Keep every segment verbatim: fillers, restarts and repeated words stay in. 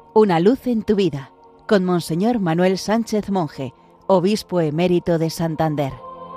Una luz en tu vida, con Monseñor Manuel Sánchez Monje, Obispo Emérito de Santander.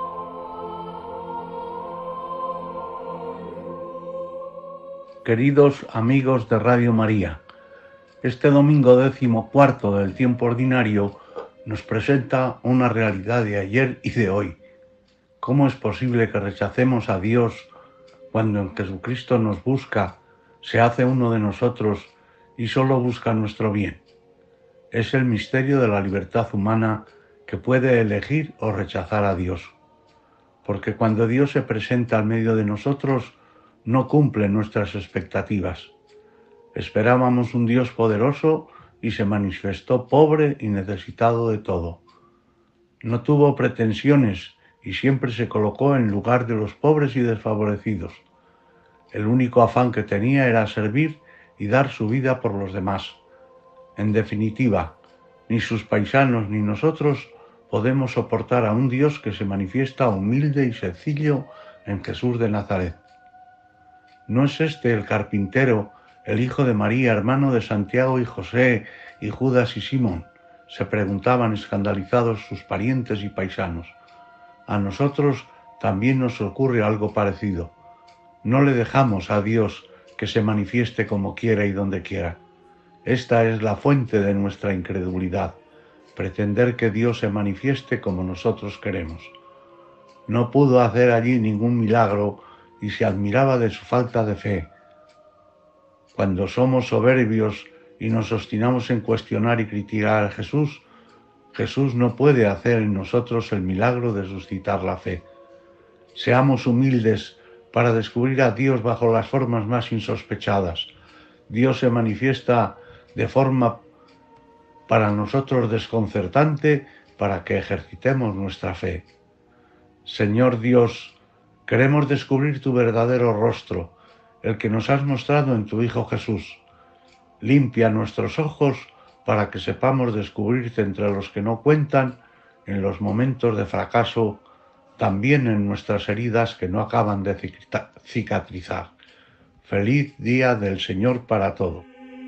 Queridos amigos de Radio María, este domingo décimo cuarto del tiempo ordinario nos presenta una realidad de ayer y de hoy. ¿Cómo es posible que rechacemos a Dios cuando en Jesucristo nos busca, se hace uno de nosotros y solo busca nuestro bien? Es el misterio de la libertad humana que puede elegir o rechazar a Dios. Porque cuando Dios se presenta al medio de nosotros, no cumple nuestras expectativas. Esperábamos un Dios poderoso y se manifestó pobre y necesitado de todo. No tuvo pretensiones y siempre se colocó en lugar de los pobres y desfavorecidos. El único afán que tenía era servir y dar su vida por los demás. En definitiva, ni sus paisanos ni nosotros podemos soportar a un Dios que se manifiesta humilde y sencillo en Jesús de Nazaret. ¿No es este el carpintero, el hijo de María, hermano de Santiago y José y Judas y Simón?, se preguntaban escandalizados sus parientes y paisanos. A nosotros también nos ocurre algo parecido. No le dejamos a Dios que se manifieste como quiera y donde quiera. Esta es la fuente de nuestra incredulidad, pretender que Dios se manifieste como nosotros queremos. No pudo hacer allí ningún milagro y se admiraba de su falta de fe. Cuando somos soberbios y nos obstinamos en cuestionar y criticar a Jesús, Jesús no puede hacer en nosotros el milagro de suscitar la fe. Seamos humildes para descubrir a Dios bajo las formas más insospechadas. Dios se manifiesta de forma para nosotros desconcertante para que ejercitemos nuestra fe. Señor Dios, queremos descubrir tu verdadero rostro, el que nos has mostrado en tu Hijo Jesús. Limpia nuestros ojos para que sepamos descubrirte entre los que no cuentan, en los momentos de fracaso, también en nuestras heridas que no acaban de cicatrizar. Feliz día del Señor para todos.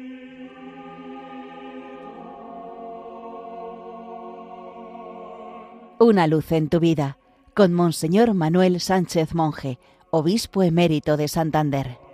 Una luz en tu vida, con Monseñor Manuel Sánchez Monje, Obispo Emérito de Santander.